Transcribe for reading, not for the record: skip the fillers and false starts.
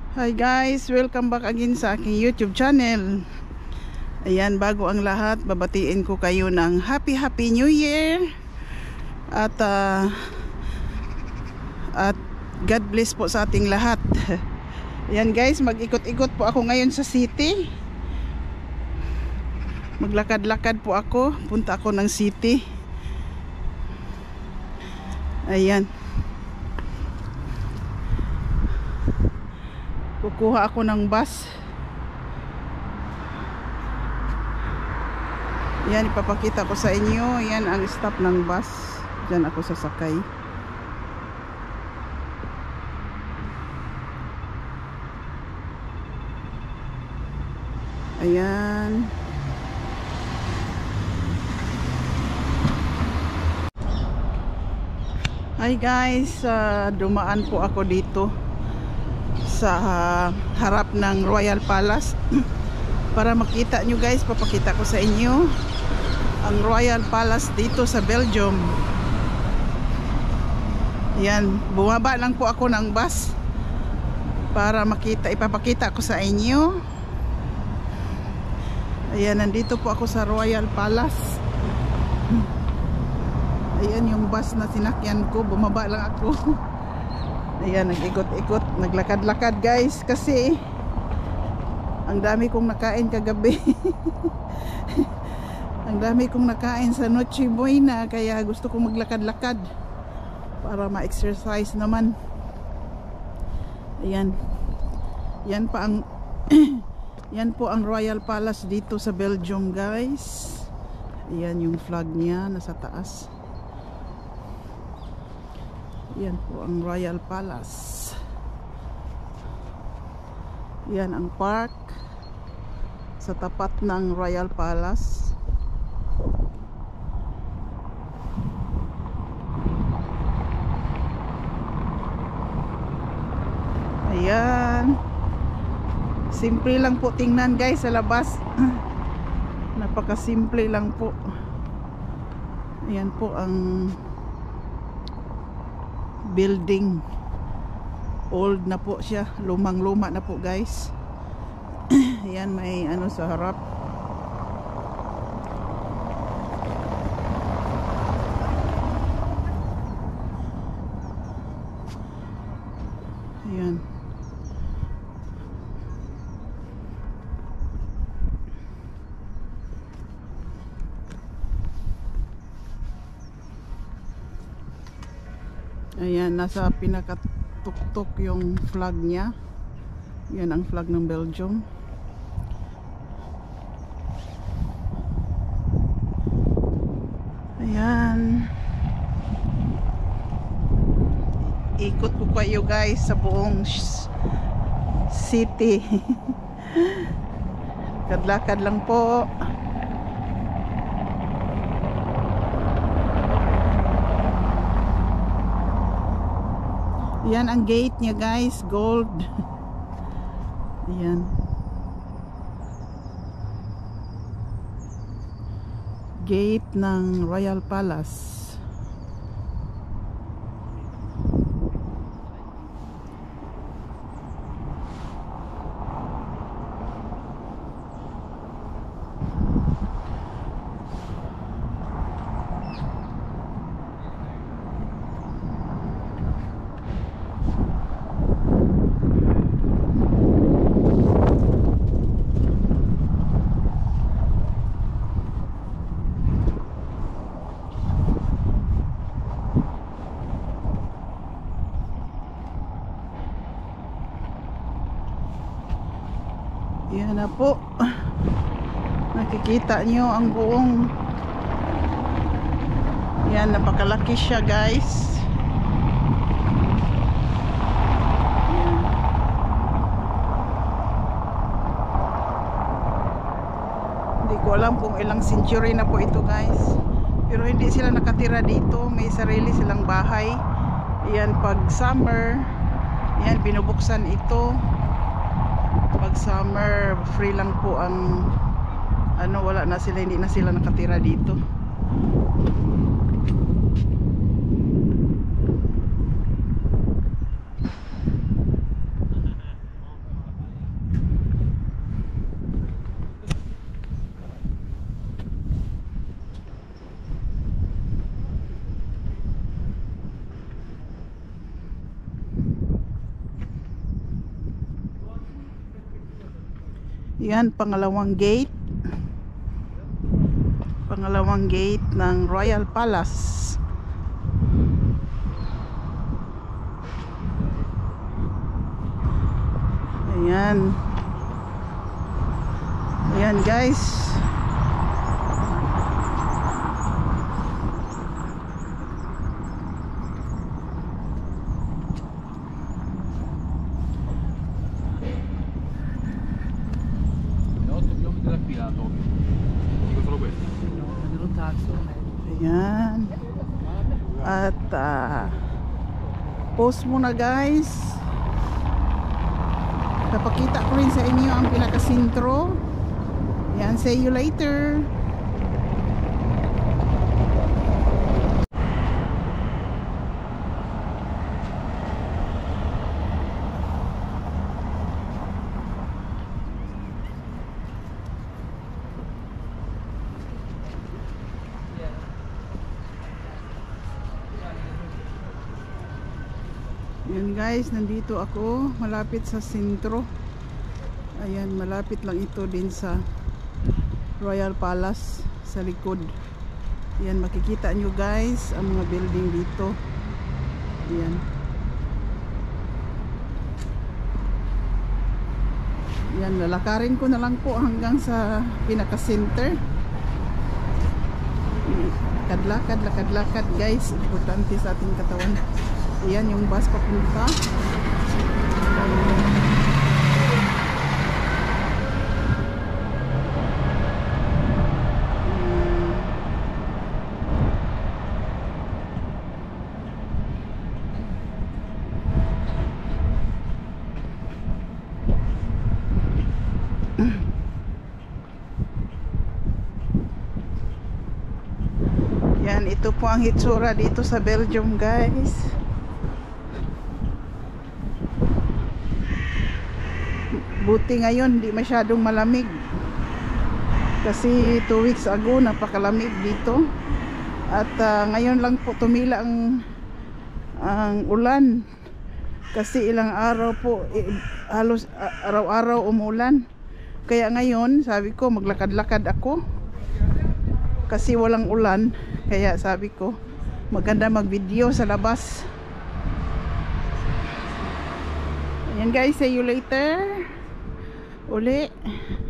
Hi guys, welcome back again sa aking YouTube channel. Ayan, bago ang lahat, babatiin ko kayo ng Happy New Year. At God bless po sa ating lahat. Ayan guys, mag-ikot-ikot po ako ngayon sa city. Maglakad-lakad po ako, punta ako ng city. Ayan. Kukuha ako ng bus. Yan, ipapakita ko sa inyo. Yan ang stop ng bus. Diyan ako sasakay. Ayan. Hi guys, dumaan po ako dito sa harap ng Royal Palace para makita nyo guys, papakita ko sa inyo ang Royal Palace dito sa Belgium. Yan, bumaba lang po ako ng bus para makita, ipapakita ko sa inyo. Ayan, nandito po ako sa Royal Palace. Ayan yung bus na sinakyan ko, bumaba lang ako. Ayan, nag-ikot-ikot, naglakad-lakad guys kasi ang dami kong nakain kagabi. Ang dami kong nakain sa Noche Buena, kaya gusto kong maglakad-lakad para ma-exercise naman. Ayan. Yan pa ang yan po ang Royal Palace dito sa Belgium guys. Ayan yung flag niya nasa taas. Yan po ang Royal Palace. Yan ang park sa tapat ng Royal Palace. Ayan. Simple lang po tingnan guys sa labas. Napaka-simple lang po. Ayan po ang building. Old na po siya, lumang-luma na po guys. Ayan, may ano sa harap. Ayan. Ayan, nasa pinakatuktok yung flag niya. Yan ang flag ng Belgium. Ayan. Ikot ko kayo guys sa buong city. Kadlakad lang po. Yan ang gate niya guys, gold. Ayan. Gate ng Royal Palace. Yan na po. Nakikita nyo ang buong. Yan, napakalaki siya guys. Yan. Hindi ko alam kung ilang century na po ito guys. Pero hindi sila nakatira dito. May sarili silang bahay. Yan, pag summer, yan, binubuksan ito. Pag summer, free lang po ang ano, wala na sila, hindi na sila nakatira dito. Yan, pangalawang gate. Pangalawang gate ng Royal Palace. Ayan. Ayan guys. Ayan. At post muna guys. Papakita ko rin sa inyo ang pinakasintro. Ayan, see you later. Ayan guys, nandito ako malapit sa sentro. Ayan, malapit lang ito din sa Royal Palace sa likod. Ayan, makikita nyo guys ang mga building dito. Ayan. Ayan, lalakarin ko na lang po hanggang sa pinaka-center. Lakad-lakad, lakad-lakad guys. Importante sa ating katawan. Ayan yung bus papunta. Yan, ito po ang hitsura dito sa Belgium guys. Buti ngayon di masyadong malamig. Kasi 2 weeks ago napakalamig dito. At ngayon lang po tumila ang ulan. Kasi ilang araw po halos araw-araw umulan. Kaya ngayon sabi ko maglakad-lakad ako. Kasi walang ulan. Kaya sabi ko maganda mag-video sa labas. Ayan guys, see you later. Uli.